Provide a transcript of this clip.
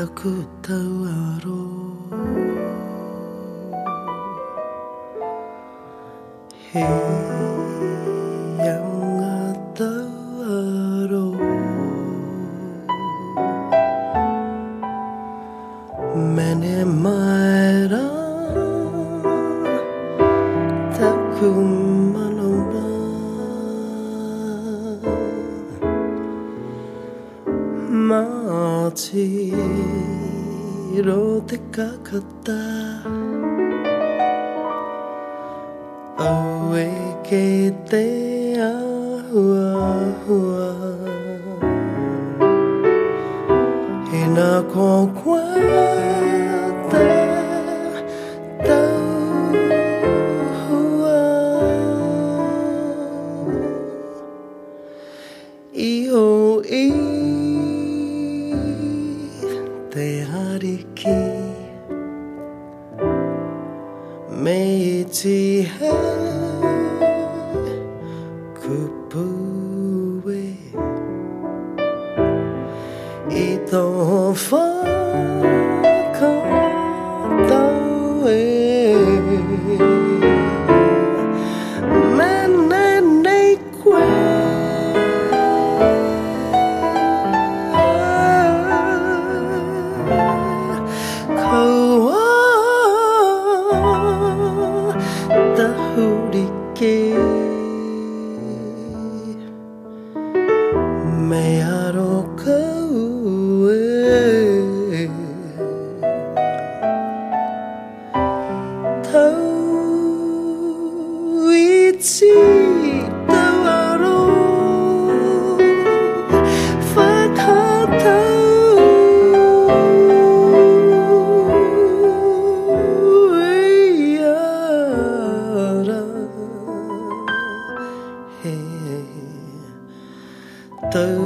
takut tahu yang tahu मैंने मारा takut malumba 마치 로테카 같다 Awake te ahua Hina con qua te tahua Io te hariki Meiti he kupue Ito whakataue Mene nei koe Kaua tahurike Me aro kaue Tau iti tau aro Whakatau iara He Tau